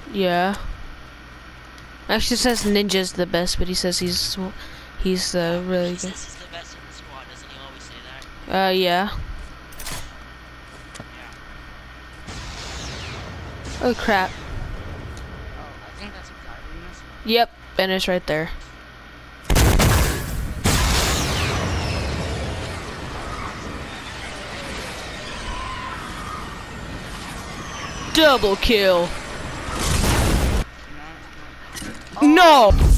Yeah. Actually says Ninja's the best, but he says he's really He good. says he's the best in the squad, doesn't he always say that? Yeah. Yeah. Oh crap. Oh, I think that's a guy doing this. Yep, and it's right there. Double kill. No. No!